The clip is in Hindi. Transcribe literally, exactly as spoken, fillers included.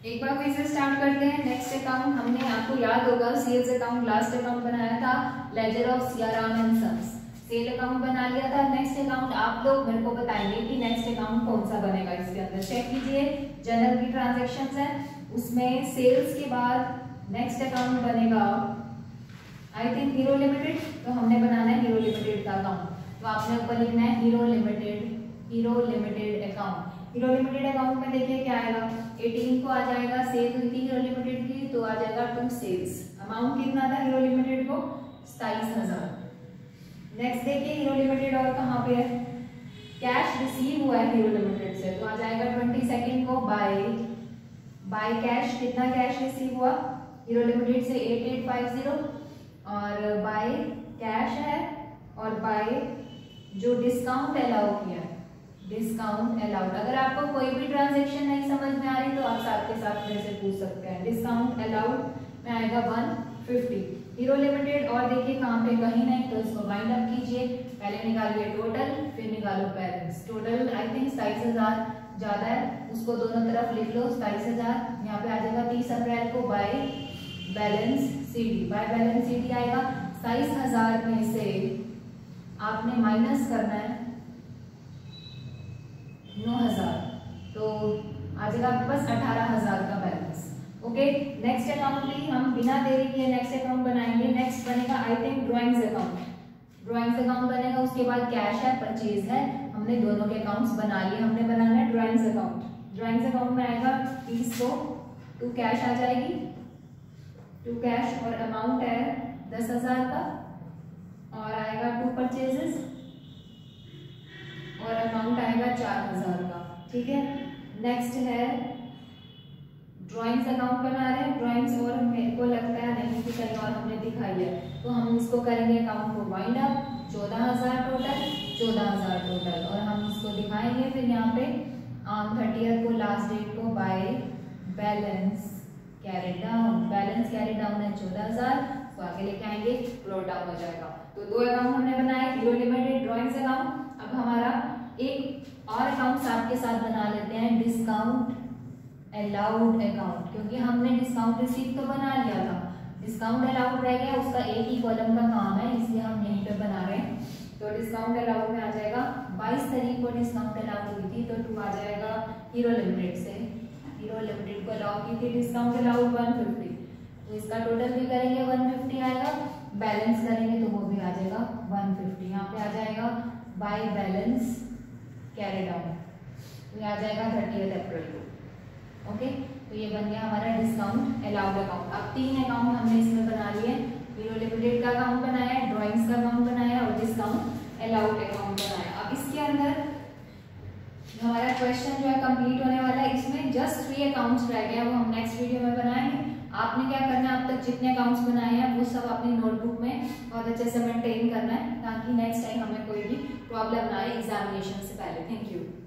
एक बार फिर से स्टार्ट करते हैं। नेक्स्ट अकाउंट, हमने आपको याद होगा सेल्स अकाउंट लास्ट अकाउंट बनाया था, ledger of Siyaram and sons, sale account बना लिया था। नेक्स्ट अकाउंट आप लोग मेरे को बताएंगे कि नेक्स्ट अकाउंट कौन सा बनेगा। इसके अंदर चेक कीजिए, जनरल की ट्रांजैक्शंस है, उसमें सेल्स के बाद नेक्स्ट अकाउंट बनेगा आई थिंक हीरो लिमिटेड, तो हमने बनाना है हीरो लिमिटेड का अकाउंट। तो आपने ऊपर लिखना है Hero Limited, Hero Limited account. Hero Limited account में देखिए क्या आएगा, अठारह को आ जाएगा, सेल हुई थी हीरो लिमिटेड की तो आ जाएगा टू सेल्स। अमाउंट कितना था हीरो लिमिटेड को, सताईस हजार। नेक्स्ट देखिए हीरो लिमिटेड और कहाँ पे है, कैश रिसीव हुआ है हीरो लिमिटेड से, तो आ जाएगा ट्वेंटी सेकेंड को बाय बाय कैश। कितना कैश रिसीव हुआ हीरो लिमिटेड से, एट एट फाइव जीरो, और बाय कैश है और बाय जो डिस्काउंट अलाउ किया है, डिस्काउंट अलाउड। अगर आपको कोई भी ट्रांजेक्शन नहीं समझ में आ रही तो आप साथ के साथ मेरे से पूछ सकते हैं। डिस्काउंट अलाउड में आएगा वन फिफ्टी हीरो लिमिटेड। और देखिए कहाँ पे, कहीं नहीं, तो इसको वाइंड अप कीजिए। पहले निकालिए टोटल, फिर निकालो बैलेंस। टोटल आई थिंक सताईस हजार ज्यादा है, उसको दोनों तरफ लिख लो सताईस हजार। यहाँ पे आ जाएगा तीस अप्रैल को by balance CD, by balance CD आएगा। सताईस हजार में से आपने माइनस करना है नौ हजार, तो आ जाएगा आपके पास अठारह हजार का बैलेंस। ओके, नेक्स्ट अकाउंट भी हम बिना देरी किए नेक्स्ट अकाउंट बनाएंगे। नेक्स्ट बनेगा I think drawings account, drawings account बनेगा। उसके बाद कैश है, परचेज है, हमने दोनों के अकाउंट्स बना लिए। हमने बनाना है ड्राइंग्स अकाउंट। ड्राइंग्स अकाउंट में आएगा तीस को टू कैश आ जाएगी, टू कैश, और अमाउंट है दस हजार का, और आएगा टू परचेजेस और अमाउंट आएगा चार हजार का। ठीक है, नेक्स्ट है ड्राइंग्स अकाउंट बना रहे हैं। ड्राइंग्स और मेरे को लगता है नहीं कि कहीं और हमने दिखाई है, तो हम इसको करेंगे अकाउंट को वाइंड अप। चौदह हजार टोटल, चौदह हजार टोटल, और हम इसको दिखाएंगे फिर यहाँ पे ऑन थर्टियथ को, लास्ट डेट को, by balance carry down. Balance carry down है चौदह हजार, तो आगे लेके आएंगे, क्लोज डाउन हो जाएगा। तो दो अकाउंट हमने बनाए, हीरो लिमिटेड, ड्राइंग्स अकाउंट। अब हमारा एक और अकाउंट साथ के साथ बना लेते हैं, डिस्काउंट अलाउड अकाउंट, क्योंकि हमने डिस्काउंट रिसीव तो बना लिया था, डिस्काउंट अलाउड रह गया, उसका एक ही कॉलम का काम है, इसलिए हम यहीं पे बना रहे हैं। तो डिस्काउंट अलाउड में आ जाएगा बाईस तारीख को डिस्काउंट अलाउड हुई थी, तो टू आ जाएगा हीरो लिमिटेड से, हीरो लिमिटेड को अलाउ की थी डिस्काउंट अलाउड वन फिफ्टी, तो इसका टोटल भी करेंगे वन फिफ्टी आएगा, बैलेंस करेंगे तो वो भी आ जाएगा वन फिफ्टी। यहाँ पे आ जाएगा बाय बैलेंस कैरी डाउन, तो ये आ जाएगा थर्टियथ अप्रैल को। ओके, तो ये बन गया हमारा डिस्काउंट अलाउड अकाउंट। अब तीन अकाउंट हमने इसमें बना लिए, हीरो लिमिटेड का अकाउंट बनाया, ड्राइंग्स का अकाउंट बनाया और डिस्काउंट अलाउड अकाउंट बनाया। अब इसके अंदर हमारा क्वेश्चन जो है कंप्लीट होने वाला है। इसमें जस्ट थ्री अकाउंट्स रह गए हैं, वो हम नेक्स्ट वीडियो में बनाएंगे। आपने क्या करना है, अब तक जितने अकाउंट्स बनाए हैं वो सब अपनी नोटबुक में बहुत अच्छे से मेंटेन करना है, ताकि नेक्स्ट टाइम हमें कोई भी प्रॉब्लम ना आए एग्जामिनेशन से पहले। Thank you.